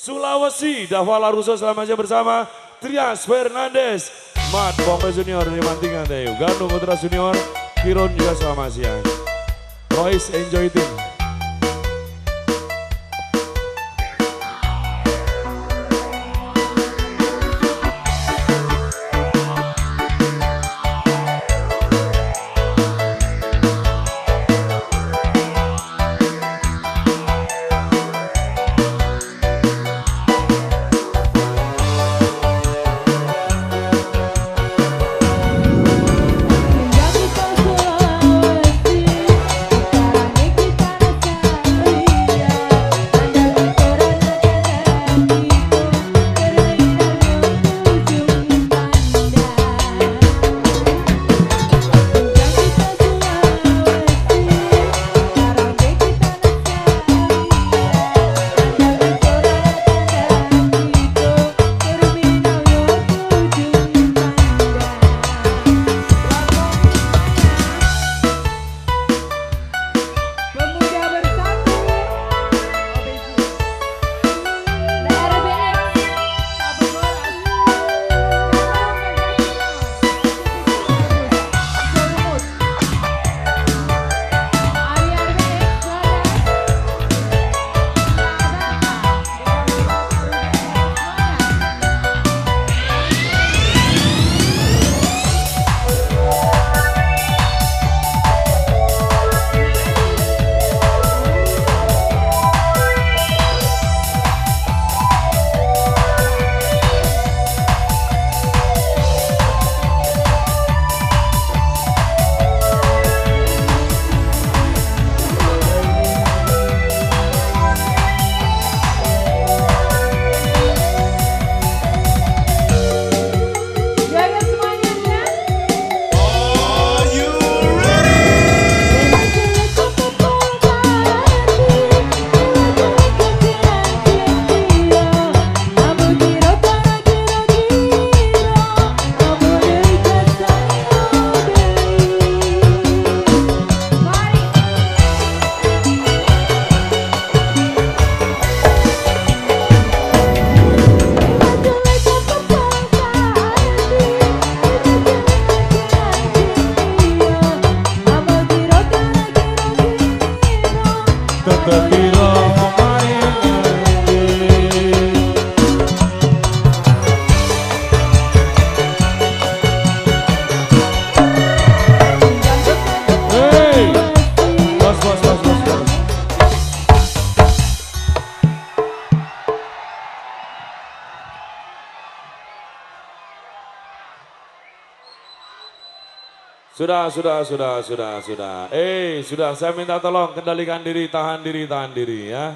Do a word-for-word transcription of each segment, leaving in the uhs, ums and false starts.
Sulawesi, Davala Russo selamanya bersama Trias Fernandes, Mat Pompe Junior di Mantingan Tayu, Ganu Putra Junior, Kiron juga selamat siang. Royce Enjoy Team. Sudah, sudah, sudah, sudah, sudah. Eh, sudah, saya minta tolong kendalikan diri, tahan diri, tahan diri ya.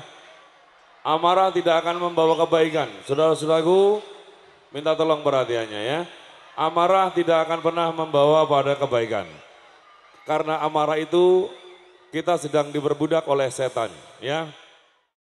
Amarah tidak akan membawa kebaikan. Saudara-saudaraku, minta tolong perhatiannya ya. Amarah tidak akan pernah membawa pada kebaikan. Karena amarah itu kita sedang diperbudak oleh setan ya.